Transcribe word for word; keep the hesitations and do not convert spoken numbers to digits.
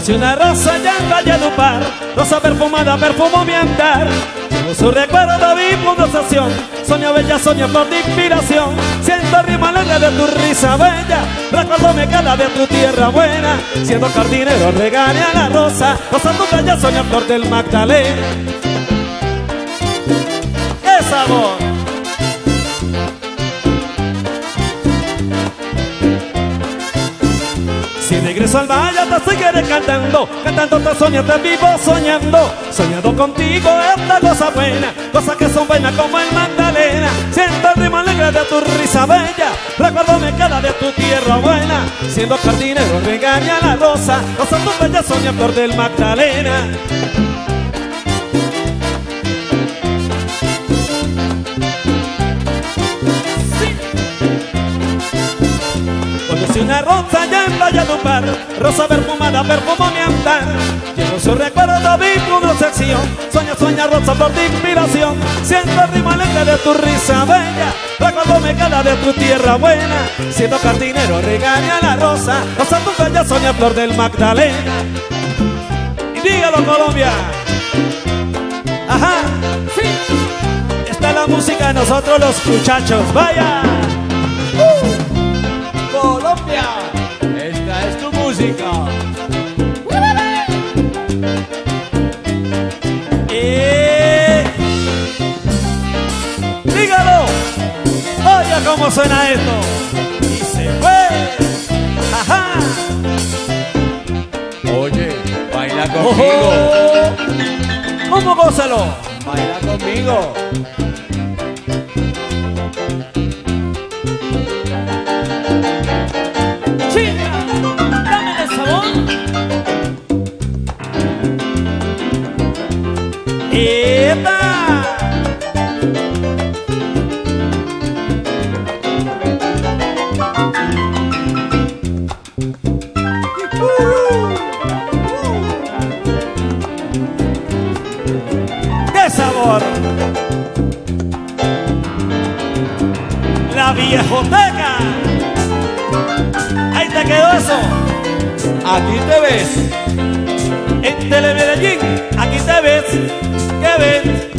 Conocí una rosa allá en Valledupar, rosa perfumada perfumó mi andar. Llevo su recuerdo, vivo una obsesión, sueño bella, sueño por tu inspiración. Siento rima alegre de tu risa bella, recuerdo me queda de tu tierra buena. Siendo jardinero regale a la rosa, rosa tu bella, sueño flor del Magdalena. ¡Qué sabor! Si regreso al valle te seguiré cantando, cantando te sueño, te vivo soñando. Soñado contigo esta cosa buena, cosas que son buenas como el Magdalena. Siento el ritmo alegre de tu risa bella, recuerdo me queda de tu tierra buena. Siendo jardinero regaña la rosa, rosa tu bella soña flor del Magdalena. Conocí una rosa allá en Valledupar, rosa perfumada perfumó mi andar. Llevo su recuerdo, vivo una obsesión, sueña, sueña rosa por tu inspiración. Siento el ritmo alegre de tu risa bella, recuerdo me queda de tu tierra buena. Siendo jardinero regaña la rosa, rosa tu bella soña flor del Magdalena. Y dígalo Colombia. Ajá, sí. Esta es la música de nosotros los muchachos, vaya. uh. Colombia, esta es tu música. Eh, dígalo, oiga cómo suena esto. Y se fue. Ajá. Oye, baila conmigo. Oh, ¿cómo gózalo? Baila conmigo. ¡Epa! ¡Qué sabor! La viejoteca. Ahí te quedó eso. Aquí te ves. En Telemedellín, aquí te ves. ¿Qué ves?